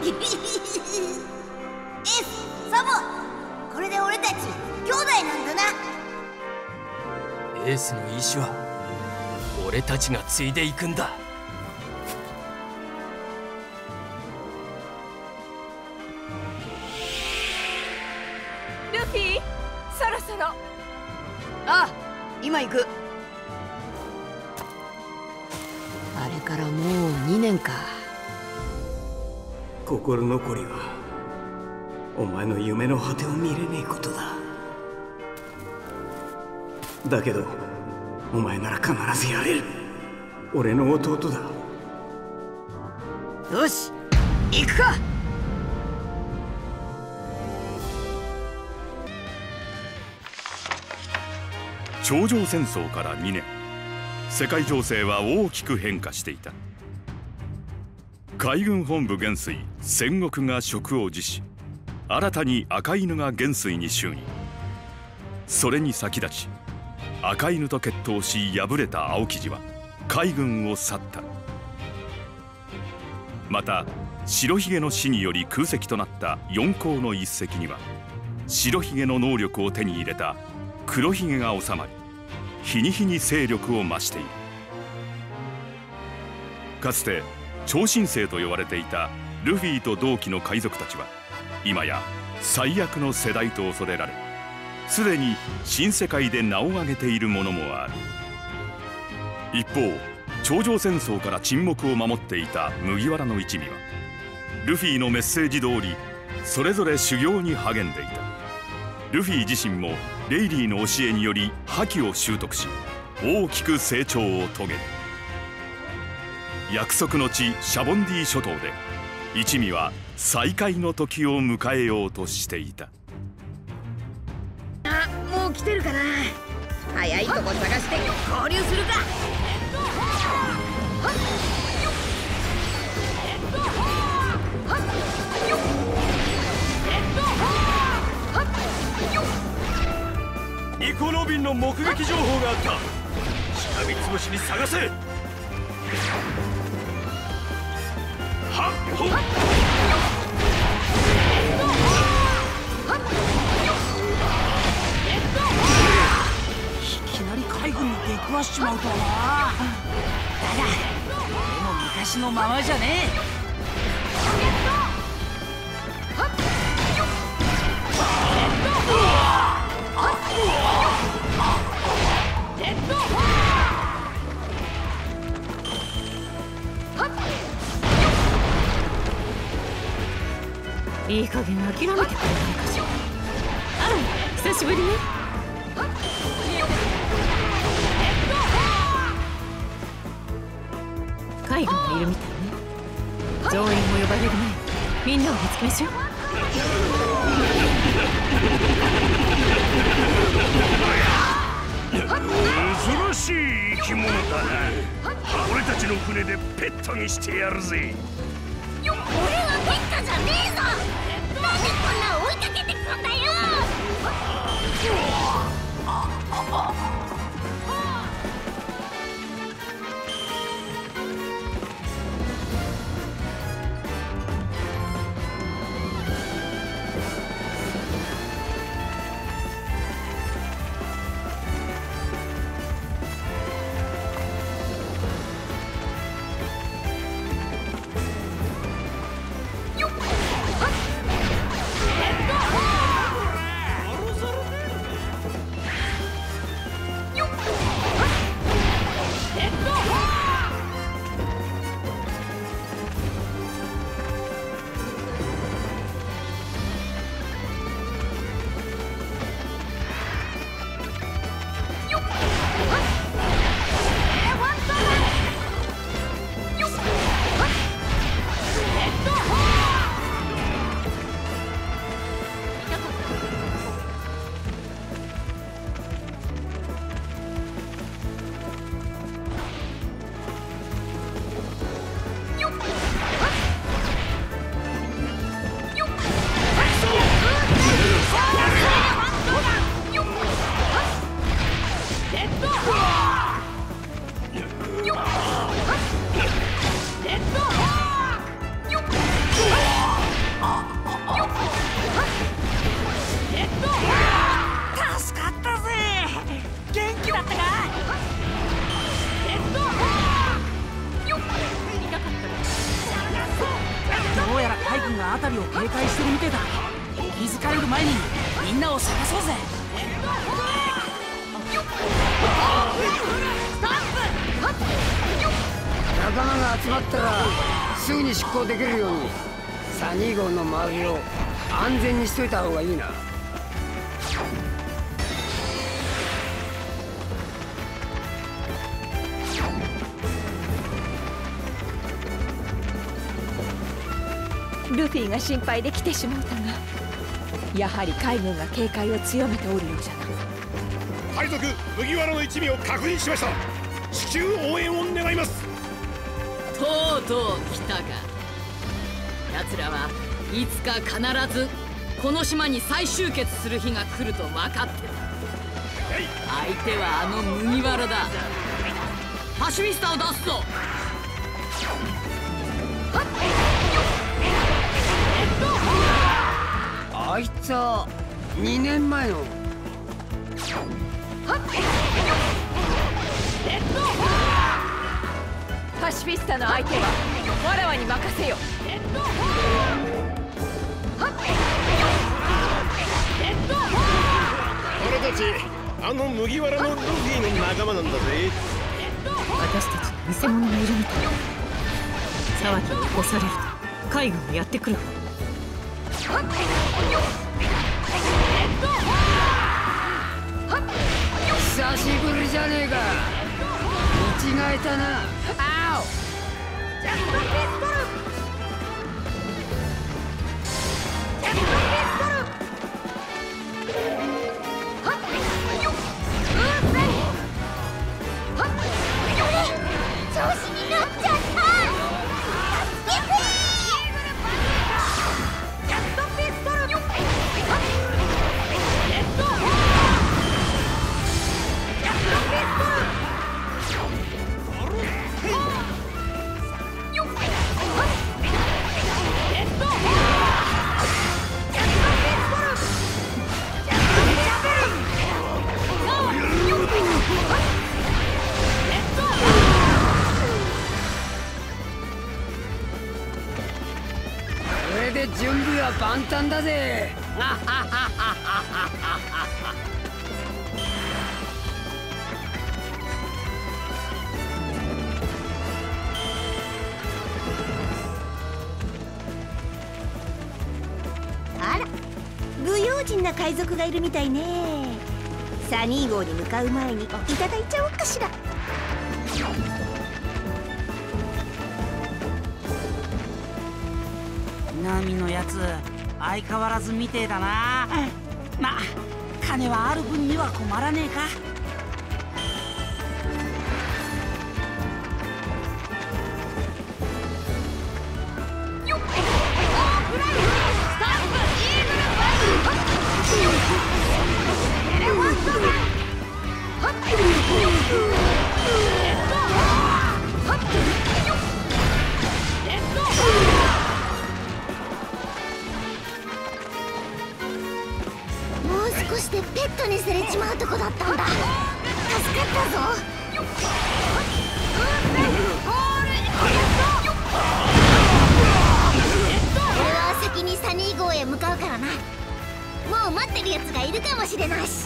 サボ、これで俺たち兄弟なんだな。 エースの意志は俺たちが継いでいくんだ。 ルフィ、そろそろ。 ああ、今行く。あれからもう2年か。 心残りはお前の夢の果てを見れねえことだ。だけどお前なら必ずやれる。俺の弟だ。 よし、行くか。 頂上戦争から2年、世界情勢は大きく変化していた。海軍本部元帥戦国が職を辞し、新たに赤犬が元帥に就任。それに先立ち赤犬と決闘し敗れた青生地は海軍を去った。また白ひげの死により空席となった四皇の一隻には白ひげの能力を手に入れた黒ひげが収まり、日に日に勢力を増している。かつて超新星と呼ばれていたルフィと同期の海賊たちは今や最悪の世代と恐れられ、すでに新世界で名を挙げているものもある。一方、頂上戦争から沈黙を守っていた麦わらの一味はルフィのメッセージ通りそれぞれ修行に励んでいた。ルフィ自身もレイリーの教えにより覇気を習得し、大きく成長を遂げる。約束の地シャボンディ諸島で一味は再会の時を迎えようとしていた。 あ、もう来てるかな。早いとこ探して合流するか。 ニコ・ロビンの目撃情報があった。しらみつぶしに探せ。はっほっ。 いきなり海軍に出くわしちまうとはな。だが俺も昔のままじゃねえ。 いい加減諦めてくれないかしら。あら、久しぶりね。海軍がいるみたいね。増援も呼ばれる前、みんなを見つけましょう。 珍しい生き物だな。俺たちの船でペットにしてやるぜ。 俺はペットじゃねえぞ。なんでこんな追いかけてくんだよ。 りを警戒してるみてえだ。気づかれる前にみんなを探そうぜ。 仲間が集まったらすぐに出航できるようにサニー号の周りを安全にしといた方がいいな。 ルフィが心配で来てしまうたが、やはり海軍が警戒を強めておるようじゃな。 海賊麦わらの一味を確認しました。至急応援を願います。 とうとう来たか。奴らはいつか必ずこの島に再集結する日が来ると分かってる。相手はあの麦わらだ。パシフィスタを出すぞ。 あいつは2年前の。 パシフィスタの相手はわらわに任せよ。 俺たちあの麦わらのルフィの仲間なんだぜ。 私たちに偽物がいるみたい。騒ぎを起こされると海軍がやってくるわ。 久しぶりじゃねえか。見違えたな。あおジャックピストル。ジャックピストル。はっよっうっせいはっよっ調子に乗っちゃった。助けてジャックピストルよっはっレッドジャックピストルこれで準備は万端だぜ。 あら、武勇人な海賊がいるみたいね。サニー号に向かう前にいただいちゃおうかしら。 ナミのやつ相変わらずみてえだな。まあ金はある分には困らねえか。 もう少しでペットにされちまうとこだったんだ。助かったぞ。俺は先にサニー号へ向かうからな。もう待ってるやつがいるかもしれないし。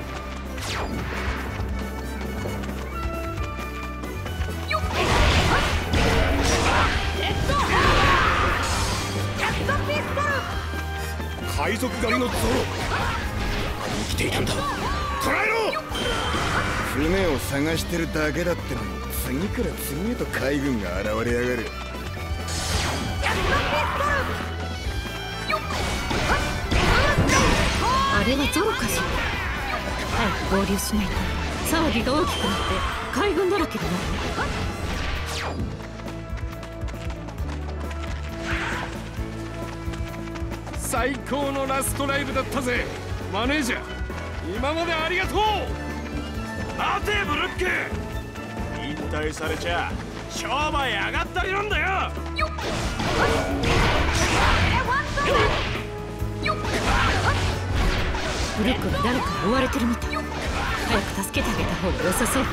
海賊狩りのゾロ生きていたんだ。捕らえろ。 船を探してるだけだってのに次から次へと海軍が現れやがる。 あれはゾロかしら。早く合流しないと騒ぎが大きくなって海軍だらけになる。 最高のラストライブだったぜマネージャー。今までありがとう。待てブルック。引退されちゃ商売上がったりなんだよ。 ブルックが誰かに追われてるみたい。早く助けてあげた方が良さそう。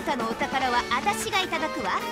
下のお宝は私がいただくわ。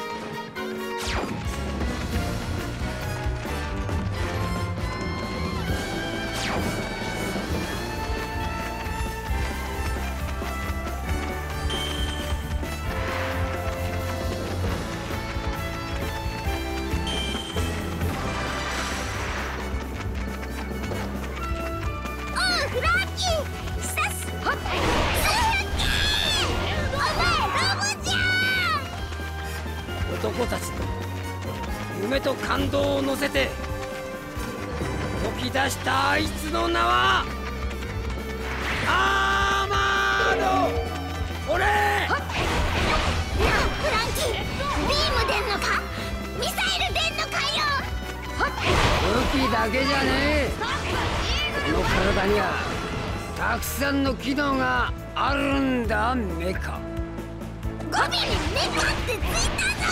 男たちの夢と感動を乗せて動き出したあいつの名はアーマード。俺フランキー、ビーム出んのか、ミサイル出んのかよ。 武器だけじゃねえ。この体にはたくさんの機能があるんだ。メカ語尾にメカってついたぞ。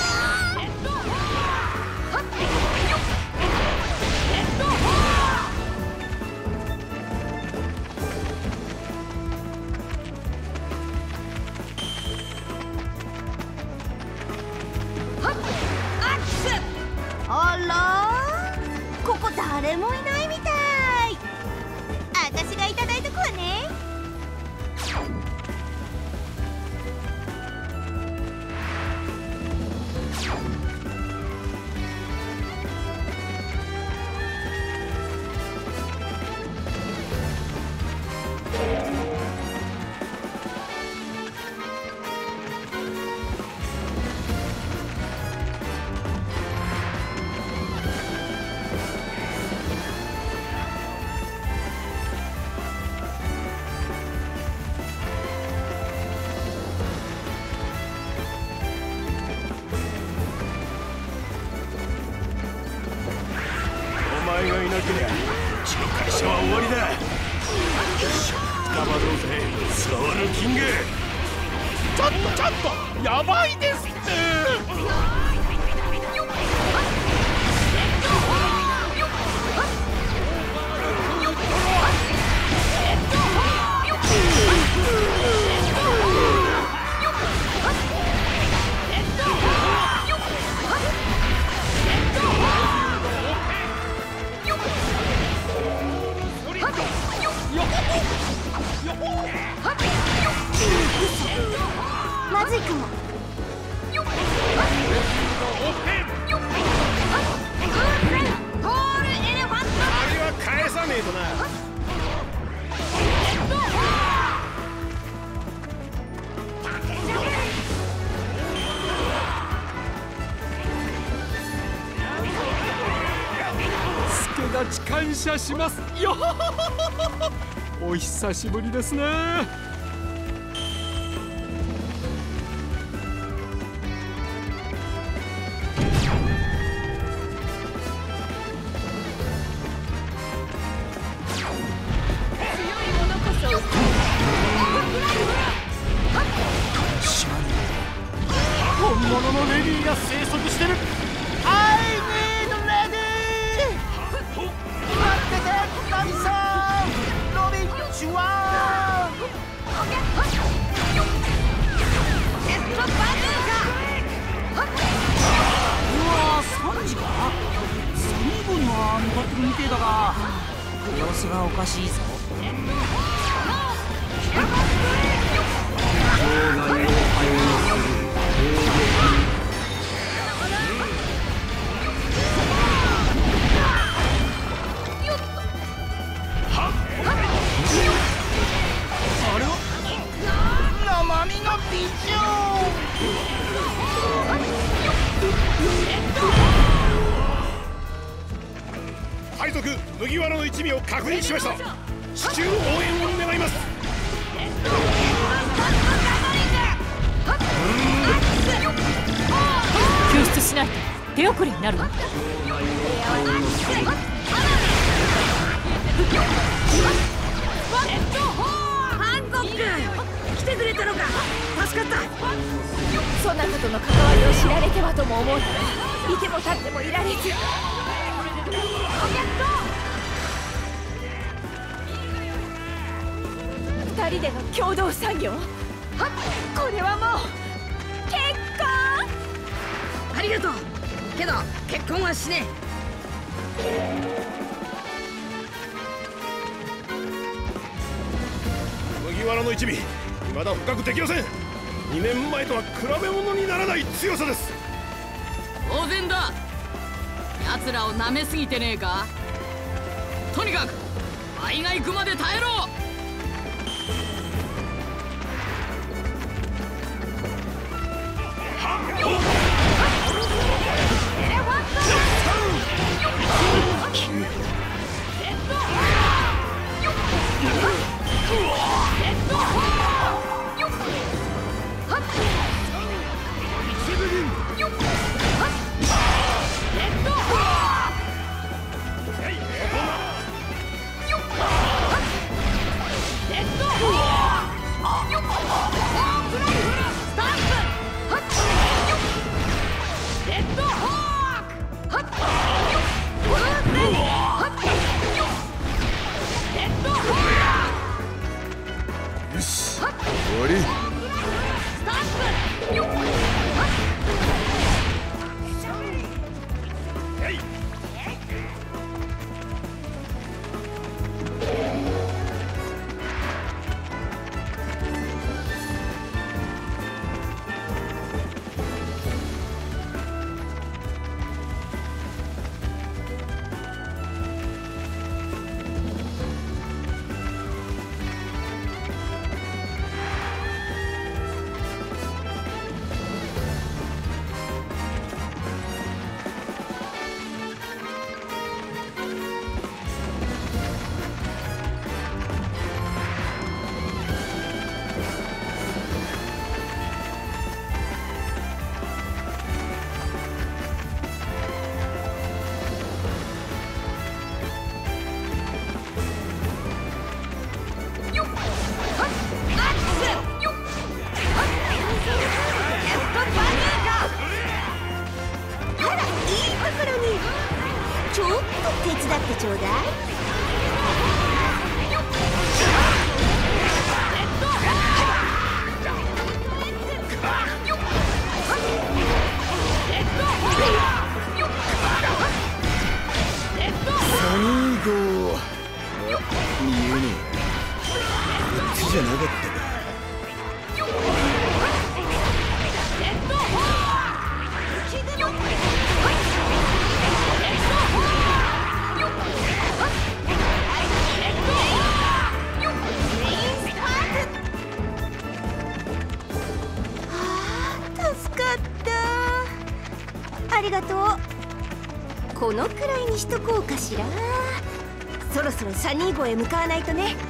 あら、ここ誰もいないみたい。私がいただいとくわね。 お前がいなけりゃうちの会社は終わりだ。よし、捕まろうぜソウルキング。ちょっとやばいですって。 まずいかも。 あれは返さねえとな。助立ち感謝しますよ。お久しぶりですね。本物のレディーが生息してる。I need ready。待ってて、ナミさん。ロビンチュワー。 うわー、3時か。随分は向かってるみてえだが様子がおかしいぞ。 あれは生身のビジョン。海賊麦わらの一味を確認しました。至急応援を願います。 救出しないと手遅れになるわ。 ハンコック、来てくれたのか。助かった。 そなたとの関わりを知られてはとも思うたら、いても立ってもいられず。2人での共同作業、これはもうるとけど結婚はしねえ。麦わらの一味未だ深くできません。2年前とは比べ物にならない強さです。 当然だ。奴らを舐めすぎてねえか。とにかく倍が行くまで耐えろ。 ちょっと手伝ってちょうだい。 サニー号見えねえ。こっちじゃなかったか。 ありがとう。このくらいにしとこうかしら。そろそろサニー号へ向かわないとね。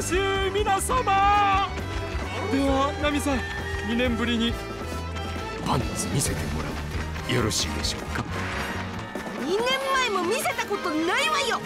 しい皆様。ではナミさん、2年ぶりにパンツ見せてもらってよろしいでしょうか。 2年前も見せたことないわよ。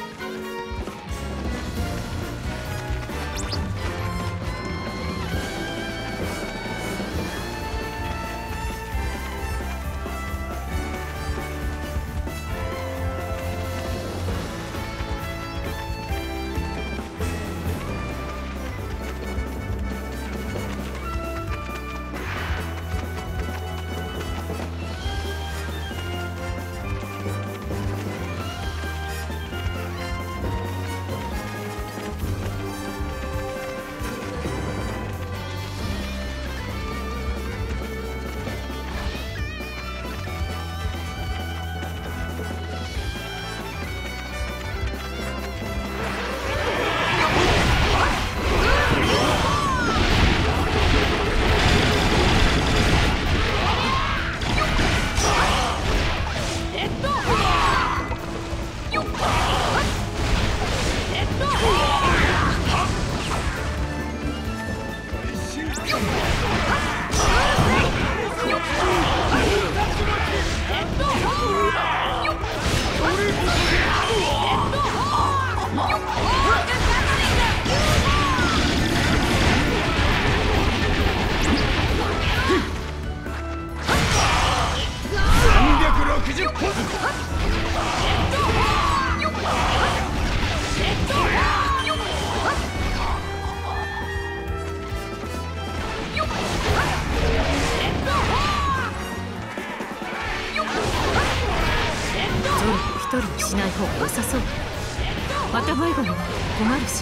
一人にしない方が良さそう。また迷子になると困るし。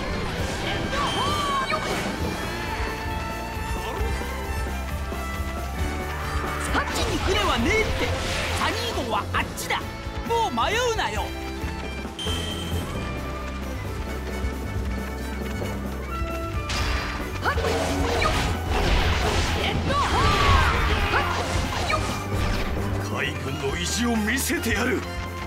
そっちに船はねえって。サニー号はあっちだ。もう迷うなよ。 海軍の意地を見せてやる。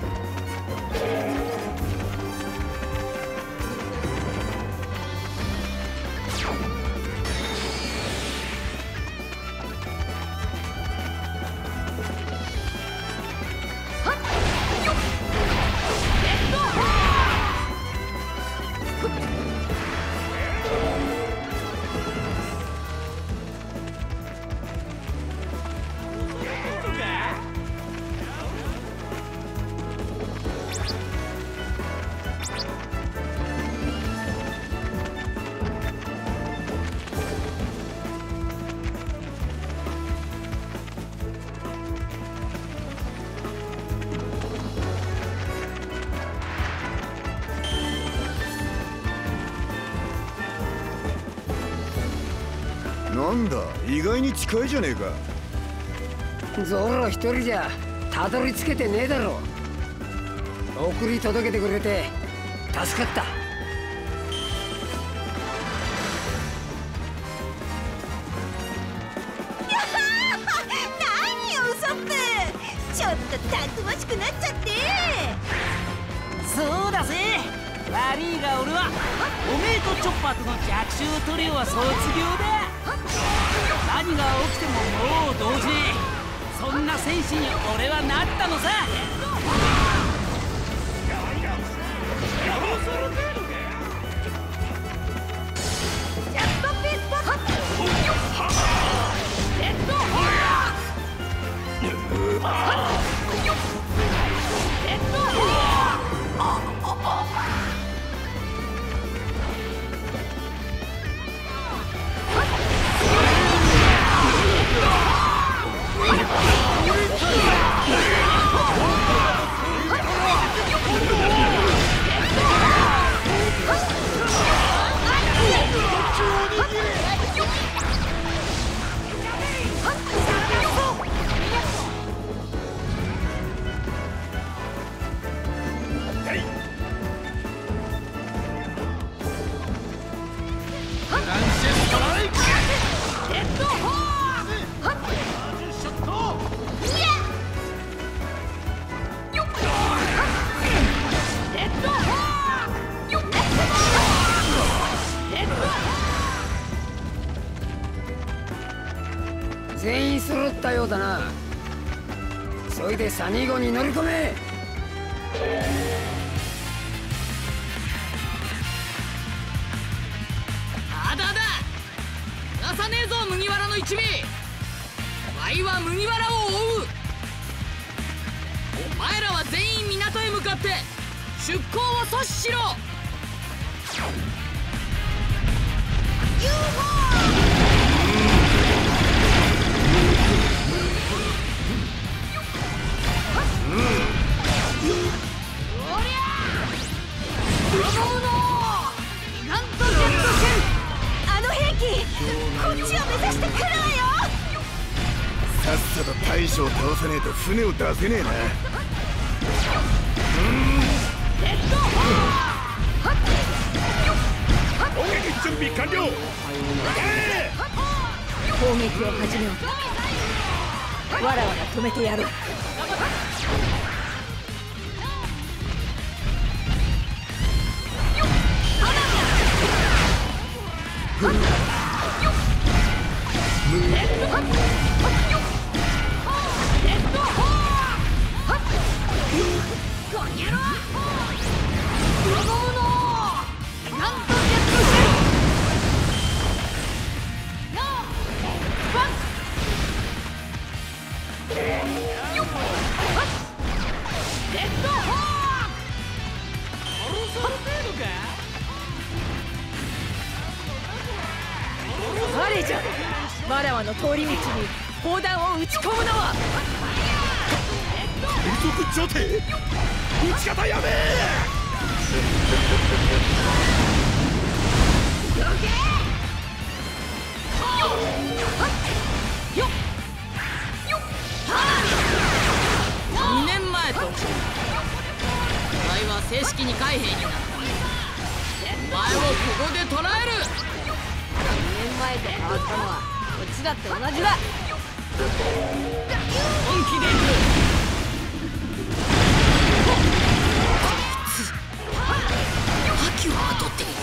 なんだ、意外に近いじゃねえか。 ゾロ一人じゃたどり着けてねえだろ。送り届けてくれて助かった。 何よウソップ、ちょっとたくましくなっちゃって。 そうだぜ。悪いが俺はおめえとチョッパーとの逆襲トリオは卒業だ。何が起きてももう動じねえ。そんな戦士に俺はなったのさ。 揃ったようだな。急いでサニー号に乗り込め。 あだだ逃がさねえぞ麦わらの一味。ワイは麦わらを追う。お前らは全員港へ向かって出港を阻止しろ。 あの兵器こっちを目指してくるわよ。 さっさと大将を倒さねえと船を出せねえな。 攻撃準備完了。 攻撃を始めよう。わらわが止めてやろう。あれじゃ、わらわの通り道に砲弾を撃ち込むのは。 連続女帝撃ち方やべえ。 2年前とお前は正式に海兵になった。お前をここで捕らえる。2年前と変わったのはこっちだって同じだ。本気でいく。覇気をまとっている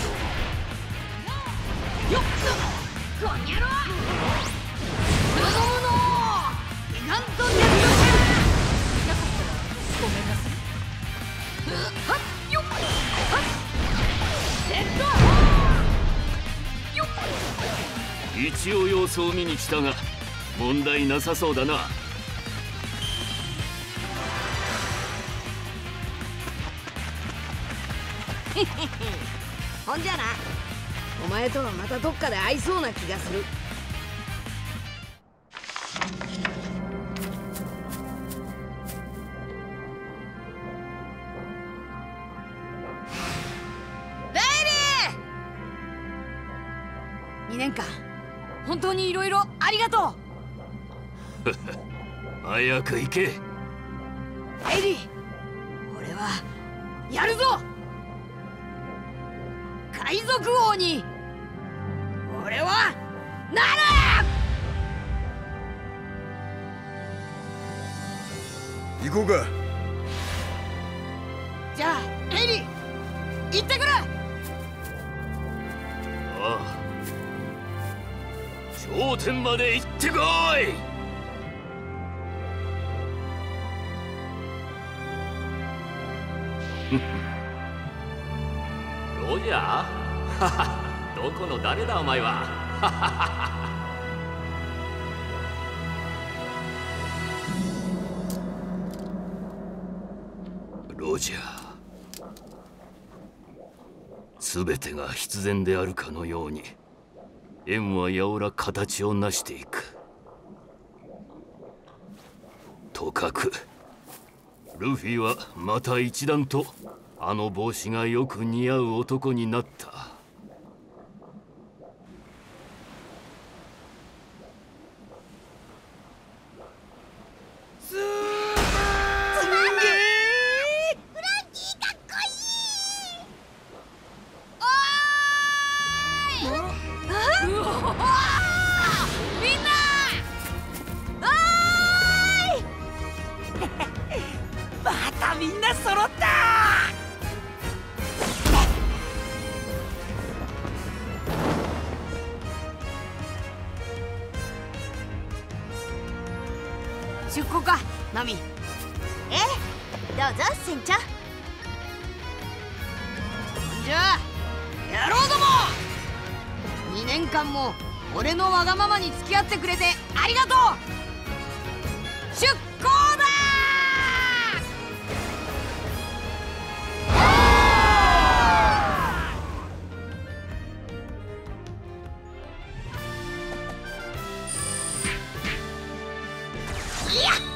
よっ。この野郎なんとゲットシェル。なかったらごめんなさい。はっよっはっレッドよっ。 一応様子を見に来たが問題なさそうだな。 ほんじゃな、お前とはまたどっかで会いそうな気がする。ベイリー、2年間本当にいろいろありがとう。 早く行け。 ベイリー、俺はやるぞ。海賊王に俺はなる。 行こうか。 じゃあエリー行ってくる。 ああ、頂点まで行ってこい。 ロジャーははどこの誰だお前は。 ロジャー、全てが必然であるかのように円はやおら形を成していく。とかくルフィはまた一段とあの帽子がよく似合う男になった。 すーげーフランキーかっこいい。おーいみんなおーいまたみんな揃った。 こうか、ナミ。 ええ、どうぞ船長。 じゃあ野郎ども、2年間も俺のわがままに付き合ってくれてありがとう。出航だー。いや